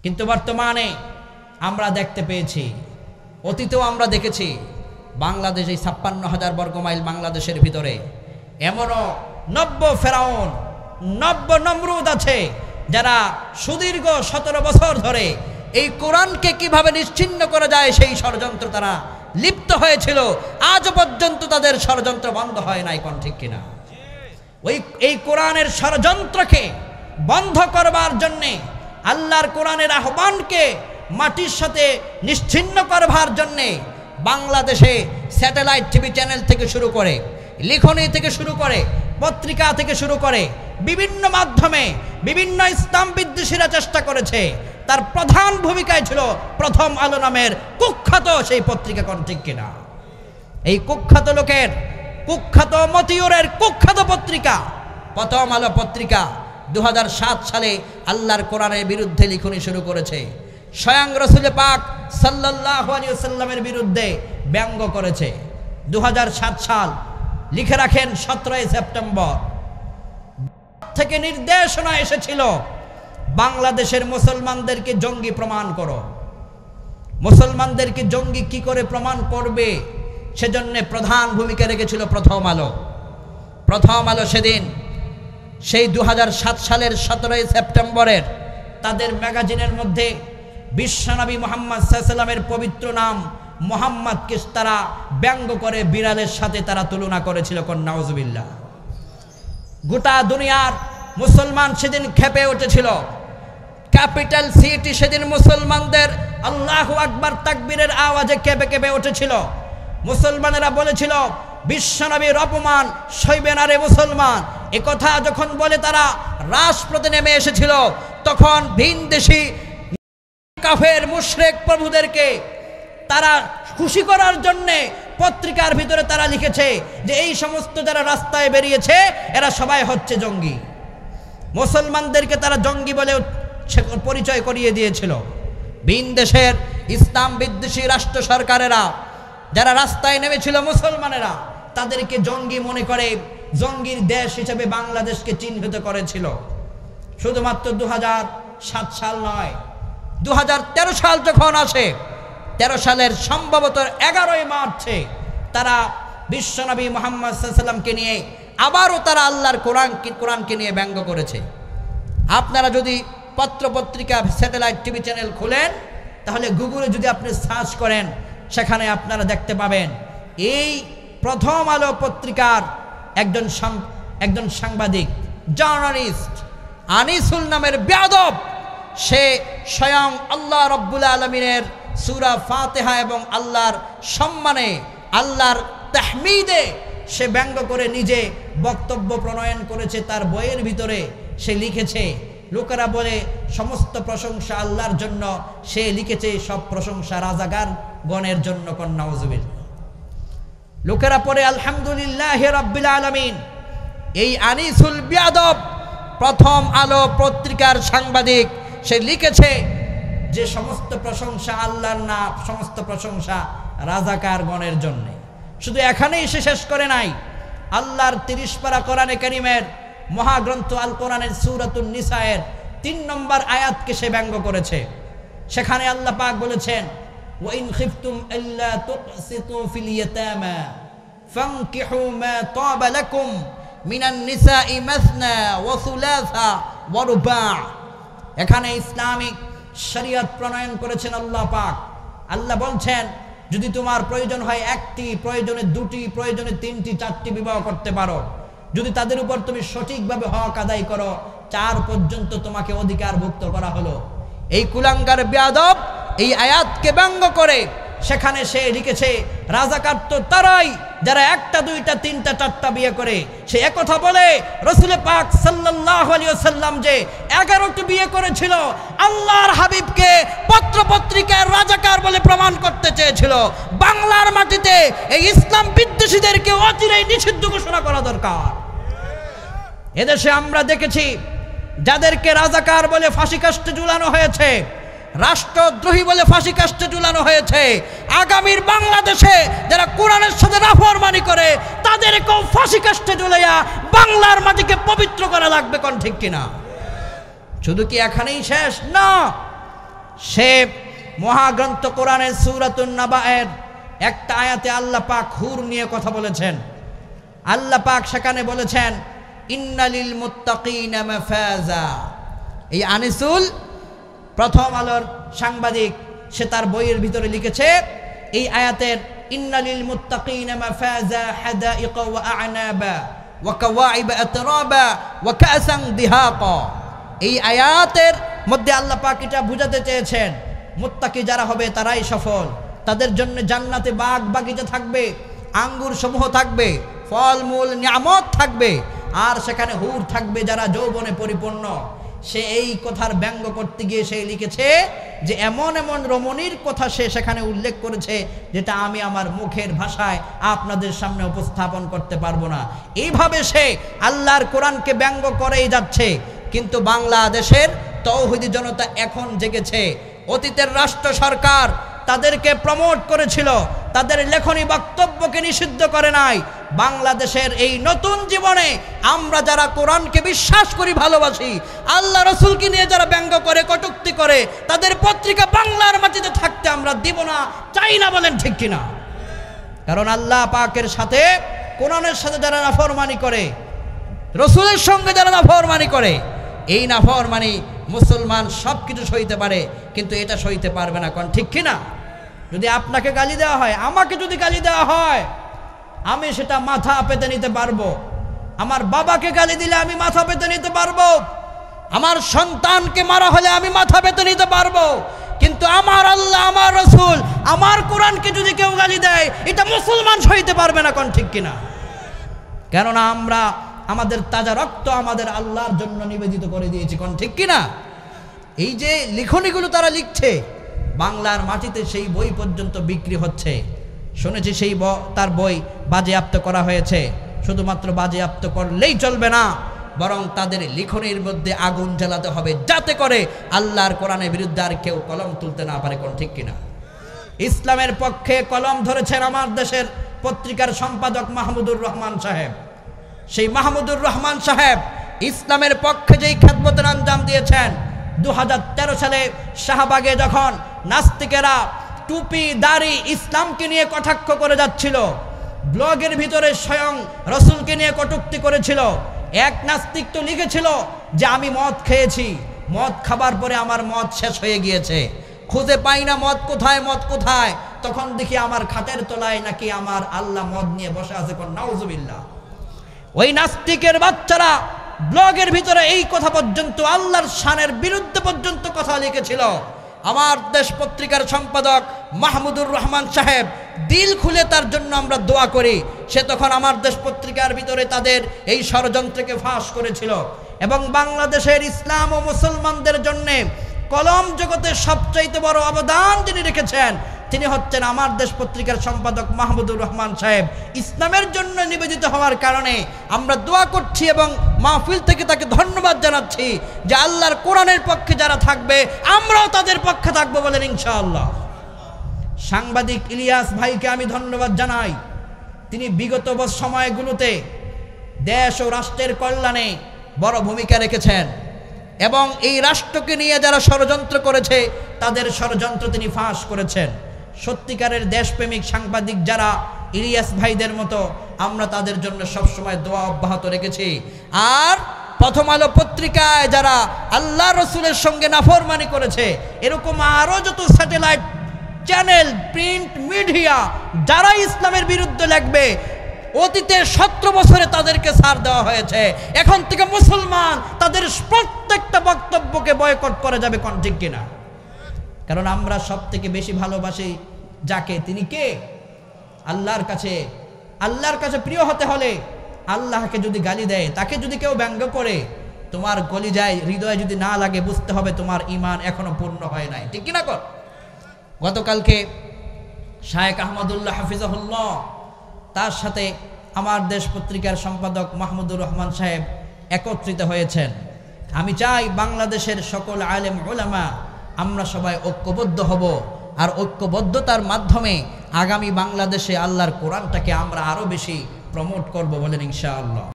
কিন্তু বর্তমানে আমরা দেখতে পেয়েছি, অতীতেও আমরা দেখেছি, বাংলাদেশ এই ৫৬,০০০ বর্গমাইল বাংলাদেশের ভিতরে এমনও নব্য ফেরাউন, নব্য নমরুদ আছে যারা সুদীর্ঘ ১৭ বছর ধরে এই কোরআনকে কিভাবে নিশ্চিহ্ন করা যায় সেই ষড়যন্ত্র তারা লিপ্ত হয়েছিল। আজও পর্যন্ত তাদের ষড়যন্ত্র বন্ধ হয় নাই। কোন ঠিক কিনা? এই কোরআনের ষড়যন্ত্রকে বন্ধ করবার জন্যে, আল্লাহর কোরআনের আহ্বানকে মাটির সাথে নিশ্চিহ্ন করবার জন্যে বাংলাদেশে স্যাটেলাইট টিভি চ্যানেল থেকে শুরু করে, লিখনী থেকে শুরু করে, পত্রিকা থেকে শুরু করে বিভিন্ন মাধ্যমে বিভিন্ন ইসলাম বিদ্বেষীরা চেষ্টা করেছে। তার প্রধান ভূমিকায় ছিল প্রথম আলো নামের কুখ্যাত সেই পত্রিকা। কোন ঠিক কিনা? এই কুখ্যাত লোকের, কুখ্যাত মতিউরের কুখ্যাত পত্রিকা প্রথম আলো পত্রিকা ২০০৭ সালে আল্লাহর কোরআনের বিরুদ্ধে লিখনী শুরু করেছে। স্বয়ং রাসূল পাক সাল্লাল্লাহু আলাইহি ওয়াসাল্লামের বিরুদ্ধে ব্যঙ্গ করেছে। ২০০৭ সাল, লিখে রাখেন ১৭ সেপ্টেম্বর থেকে নির্দেশনা এসেছিল, বাংলাদেশের মুসলমানদেরকে জঙ্গি প্রমাণ করো। মুসলমানদেরকে জঙ্গি কি করে প্রমাণ করবে, সেজন্য প্রধান ভূমিকা রেখেছিল প্রথম আলো। প্রথম আলো সেদিন সেই ২০০৭ সালের ১৭ সেপ্টেম্বরের তাদের ম্যাগাজিনের মধ্যে বিশ্বনবী মুহাম্মদ সাল্লাল্লাহু আলাইহি ওয়াসাল্লামের পবিত্র নাম মুহাম্মদকে তারা ব্যঙ্গ করে বিড়ালের সাথে তারা তুলনা করেছিল। কোন নাউজুবিল্লাহ। গোটা দুনিয়ার মুসলমান সেদিন ক্ষেপে উঠেছিল। ক্যাপিটাল সিটি সেদিন মুসলমানদের আল্লাহু আকবার তাকবীরের আওয়াজে কেঁপে কেঁপে উঠেছিল। মুসলমানেরা বলেছিল, বিশ্বনবীর অপমান সইবে না রে মুসলমান। একথা যখন বলে তারা রাজপথে নেমে এসেছিল, তখন ভিনদেশী কাফের মুশরিক প্রভুদেরকে তারা খুশি করার জন্যে পত্রিকার ভিতরে তারা লিখেছে যে এই সমস্ত যারা রাস্তায় বেরিয়েছে এরা সবাই হচ্ছে জঙ্গি। মুসলমানদেরকে তারা জঙ্গি বলে পরিচয় করিয়ে দিয়েছিল। ভিনদেশের ইসলাম বিদ্বেষী রাষ্ট্র সরকারেরা যারা রাস্তায় নেমেছিল, মুসলমানেরা তাদেরকে জঙ্গি মনে করে জঙ্গির দেশ হিসেবে বাংলাদেশকে চিহ্নিত করেছিল। শুধুমাত্র ২০০৭ সাল নয়, ২০১৩ সাল যখন আসে, ১৩ সালের সম্ভবত ১১ই মার্চে তারা বিশ্বনবী মুহাম্মদ সাল্লাল্লাহু আলাইহি ওয়াসাল্লামকে নিয়ে আবারও তারা আল্লাহর কোরআনকে নিয়ে ব্যঙ্গ করেছে। আপনারা যদি পত্রপত্রিকা, স্যাটেলাইট টিভি চ্যানেল খুলেন, তাহলে গুগলে যদি আপনি সার্চ করেন, সেখানে আপনারা দেখতে পাবেন এই প্রথম আলো পত্রিকার একজন সাংবাদিক, জার্নালিস্ট আনিসুল নামের বেয়াদব, সে স্বয়ং আল্লাহ রাব্বুল আলামিনের সূরা ফাতিহা এবং আল্লাহর সম্মানে, আল্লাহর তাহমিদে সে ব্যঙ্গ করে নিজে বক্তব্য প্রণয়ন করেছে। তার বইয়ের ভিতরে সে লিখেছে, লোকেরা বলে সমস্ত প্রশংসা আল্লাহর জন্য, সে লিখেছে সব প্রশংসা রাজাকার গণের জন্য। কোন নাউজুবিল্লাহ। লোকেরা পড়ে আলহামদুলিল্লাহ রাব্বিল আলামিন। এই আনিসুল বিয়াদব প্রথম আলো পত্রিকার সাংবাদিক, সে লিখেছে যে সমস্ত প্রশংসা আল্লাহর না, সমস্ত প্রশংসা রাজাকার গণের জন্য। শুধু এখানেই সে শেষ করে নাই, আল্লাহর ৩০ পারা কোরআনে কারীমের মহাগ্রন্থ আল কোরআনের সূরাতুন নিসায়ের ৩ নম্বর আয়াতকে সে ব্যঙ্গ করেছে। সেখানে আল্লাহ পাক বলেছেন, ওয়া ইন খিফতুম আল্লা তুকসিতু ফিল ইয়াতামা ফানকিহু মা তাবা লাকুম মিনান নিসাই মাসনা ওয়া সুলাসা ওয়া রুবা'। এখানে ইসলামিক শরীয়ত প্রণয়ন করেছেন আল্লাহ পাক। আল্লাহ বলছেন, যদি তোমার প্রয়োজন হয় একটি, প্রয়োজনে দুটি, প্রয়োজনে তিনটি, চারটি বিবাহ করতে পারো। যদি তাদের উপর তুমি সঠিকভাবে হক আদায় করো, 4 পর্যন্ত তোমাকে অধিকারভুক্ত করা হলো। এই কুলাঙ্গার বেয়াদব এই আয়াতকে ব্যঙ্গ করে সেখানে সে লিখেছে, রাজাকার তো তারাই যারা 1টা 2টা 3টা 4টা বিয়ে করে। সে একথা বলে রাসূল পাক সাল্লাল্লাহু আলাইহি ওয়াসাল্লাম যে 11টি বিয়ে করেছিল, আল্লাহর হাবিবকে পত্র পত্রিকার রাজাকার বলে প্রমাণ করতে চেয়েছিল। বাংলার মাটিতে এই ইসলাম বিদ্বেষীদেরকে অচিরেই নিষিদ্ধ ঘোষণা করা দরকার। এদেশে আমরা দেখেছি যাদেরকে রাজাকার বলে ফাঁসি কাস্টে ঝুলানো হয়েছে, রাষ্ট্রদ্রোহী বলে ফাঁসি কাস্টে ঝুলানো হয়েছে। আগামীর বাংলাদেশে যারা কোরআনের সাথে নাফরমানি করে তাদেরকেও ফাঁসি কাস্টে ঝুলাইয়া বাংলার মাটিকে পবিত্র করা লাগবে। কোন ঠিক কিনা? শুধু কি এখানেই শেষ? না, সে মহাগ্রন্থ কোরআনের সূরাতুন নাবায়ের একটা আয়াতে আল্লাহ পাক হুর নিয়ে কথা বলেছেন। আল্লাহ পাক সেখানে বলেছেন ইন্নালিল মুত্তাকিনা মাফাজা। এই আনিসুল প্রথম আলোর সাংবাদিক, সে তার বইয়ের ভিতরে লিখেছে এই আয়াতের ইন্নালিল মুত্তাকিনা মাফাজা হাদাইকা ওয়া আ'নাবা ওয়া কাওয়াইব আতরাবা ওয়া কাসান দিহাকা। এই আয়াতের মধ্যে আল্লাহ পাক এটা বুঝাতে চেয়েছেন মুত্তাকি যারা হবে তারাই সফল, তাদের জন্য জান্নাতে বাগ বাগিচা থাকবে, আঙ্গুর সমূহ থাকবে, ফলমূল নিয়ামত থাকবে, আর সেখানে হুর থাকবে যারা যৌবনে পরিপূর্ণ। সে এই কথার ব্যঙ্গ করতে গিয়ে সে লিখেছে যে এমন এমন রমণীর কথা সে সেখানে উল্লেখ করেছে যেটা আমি আমার মুখের ভাষায় আপনাদের সামনে উপস্থাপন করতে পারবো না। এইভাবে সে আল্লাহর কোরআনকে ব্যঙ্গ করেই যাচ্ছে। কিন্তু বাংলাদেশের তৌহিদি জনতা এখন জেগেছে। অতীতের রাষ্ট্র সরকার তাদেরকে প্রমোট করেছিল, তাদের লেখনী বক্তব্যকে নিষিদ্ধ করে নাই। বাংলাদেশের এই নতুন জীবনে আমরা যারা কোরআনকে বিশ্বাস করি, ভালোবাসি, আল্লাহ রসুলকে নিয়ে যারা ব্যঙ্গ করে, কটূক্তি করে, তাদের পত্রিকা বাংলার মাটিতে থাকতে আমরা দিব না, চাই না। বলেন ঠিক কিনা? কারণ আল্লাহ পাকের সাথে, কোরআনের সাথে যারা নাফরমানি করে, রসুলের সঙ্গে যারা নাফরমানি করে, এই নাফরমানি মুসলমান সব কিছু সইতে পারে, কিন্তু এটা সইতে পারবে না। কোন ঠিক কিনা? যদি আপনাকে গালি দেওয়া হয়, আমাকে যদি গালি দেওয়া হয়, আমি সেটা মাথা পেতে নিতে পারবো। আমার বাবাকে গালি দিলে আমি মাথা পেতে নিতে পারবো, আমার সন্তানকে মারা হলে আমি মাথা পেতে নিতে পারবো। কিন্তু আমার আল্লাহ, আমার রসুল, আমার কোরআনকে যদি কেউ গালি দেয়, এটা মুসলমান সইতে পারবে না। কোন ঠিক কিনা? কেননা আমরা আমাদের তাজা রক্ত আমাদের আল্লাহর জন্য নিবেদিত করে দিয়েছি। কোন ঠিক কিনা? এই যে লিখনীগুলো তারা লিখছে, বাংলার মাটিতে সেই বই পর্যন্ত বিক্রি হচ্ছে। শুনেছি সেই তার বই বাজেয়াপ্ত করা হয়েছে। শুধুমাত্র বাজেয়াপ্ত করলেই চলবে না, বরং তাদের লিখনের মধ্যে আগুন জ্বালাতে হবে, যাতে করে আল্লাহর কোরআনের বিরুদ্ধে আর কেউ কলম তুলতে না পারে। কোন ঠিক কিনা? ইসলামের পক্ষে কলম ধরেছেন আমার দেশের পত্রিকার সম্পাদক মাহমুদুর রহমান সাহেব। সেই মাহমুদুর রহমান সাহেব ইসলামের পক্ষে যেই খেদমতের আঞ্জাম দিয়েছেন, 2013 সালে শাহবাগে যখন নাস্তিকেরা টুপি দাড়ি ইসলামকে নিয়ে কটাক্ষ করে যাচ্ছিল, ব্লগের ভিতরে স্বয়ং রসুলকে নিয়ে কটূক্তি করেছিল, এক নাস্তিক তো লিখেছিল যে আমি মদ খেয়েছি, মদ খাবার পরে আমার মদ শেষ হয়ে গিয়েছে, খুঁজে পাই না মদ কোথায়, মদ কোথায়। তখন দেখি আমার খাটের তলায় নাকি আমার আল্লাহ মদ নিয়ে বসে আছে। কোন নাউজুবিল্লাহ। ওই নাস্তিকের বাচ্চারা ব্লগের ভিতরে এই কথা পর্যন্ত, আল্লাহর শানের বিরুদ্ধে পর্যন্ত কথা লিখেছিল। আমার দেশ পত্রিকার সম্পাদক মাহমুদুর রহমান সাহেব, দিল খুলে তার জন্য আমরা দোয়া করি। সে তখন আমার দেশ পত্রিকার ভিতরে তাদের এই ষড়যন্ত্রকে ফাঁস করেছিল, এবং বাংলাদেশের ইসলাম ও মুসলমানদের জন্য কলম জগতে সবচাইতে বড় অবদান যিনি রেখেছেন, তিনি হচ্ছেন আমার দেশ পত্রিকার সম্পাদক মাহমুদুর রহমান সাহেব। ইসলামের জন্য নিবেদিত হওয়ার কারণে আমরা দোয়া করছি এবং মাহফিল থেকে তাকে ধন্যবাদ জানাচ্ছি যে আল্লাহর কোরআনের পক্ষে যারা থাকবে, আমরাও তাদের পক্ষে থাকবো বলেন ইনশাআল্লাহ। সাংবাদিক ইলিয়াস ভাইকে আমি ধন্যবাদ জানাই। তিনি বিগত সময়গুলোতে দেশ ও রাষ্ট্রের কল্যাণে বড় ভূমিকা রেখেছেন, এবং এই রাষ্ট্রকে নিয়ে যারা ষড়যন্ত্র করেছে তাদের ষড়যন্ত্র তিনি ফাঁস করেছেন। সত্যিকারের দেশপ্রেমিক সাংবাদিক যারা ইলিয়াস ভাইদের মতো, আমরা তাদের জন্য সবসময় দোয়া অব্যাহত রেখেছি। আর প্রথম আলো পত্রিকায় যারা আল্লাহ রসুলের সঙ্গে নাফরমানি করেছে, এরকম আরও যত স্যাটেলাইট চ্যানেল, প্রিন্ট মিডিয়া যারা ইসলামের বিরুদ্ধে লিখবে, অতীতে 17 বছরে তাদেরকে ছাড় দেওয়া হয়েছে। এখন থেকে মুসলমান তাদের প্রত্যেকটা বক্তব্যকে বয়কট করে যাবে। কোন ঠিক কিনা? কারণ আমরা সব থেকে বেশি ভালোবাসি যাকে, তিনি কে? আল্লাহর কাছে। আল্লাহর কাছে প্রিয় হতে হলে, আল্লাহকে যদি গালি দেয়, তাকে যদি কেউ ব্যঙ্গ করে, তোমার কলিজায় হৃদয়ে যদি না লাগে, বুঝতে হবে তোমার ঈমান এখনো পূর্ণ হয় নাই। ঠিক কিনা? কর গতকালকে শায়েখ আহমদুল্লাহ হাফিজাহুল্লাহ, তার সাথে আমার দেশ পত্রিকার সম্পাদক মাহমুদুর রহমান সাহেব একত্রিত হয়েছেন। আমি চাই বাংলাদেশের সকল আলেম উলামা আমরা সবাই ঐক্যবদ্ধ হব, আর ঐক্যবদ্ধতার মাধ্যমে আগামী বাংলাদেশে আল্লাহর কোরআনটাকে আমরা আরো বেশি প্রমোট করব বলেন ইনশাআল্লাহ।